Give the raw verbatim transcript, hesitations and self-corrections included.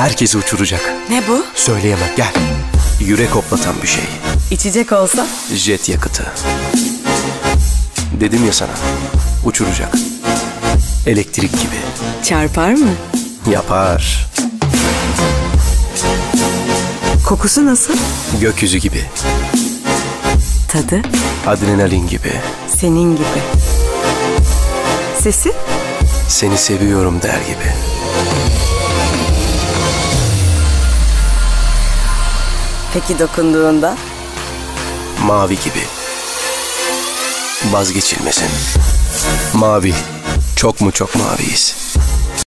herkesi uçuracak. Ne bu? Söyleyemem, gel. Yürek hoplatan bir şey. İçecek olsa? Jet yakıtı. Dedim ya sana, uçuracak. Elektrik gibi. Çarpar mı? Yapar. Kokusu nasıl? Gökyüzü gibi. Tadı? Adrenalin gibi. Senin gibi. Sesi? Seni seviyorum der gibi. Peki dokunduğunda? Mavi gibi. Vazgeçilmesin. Mavi. Çok mu çok maviyiz.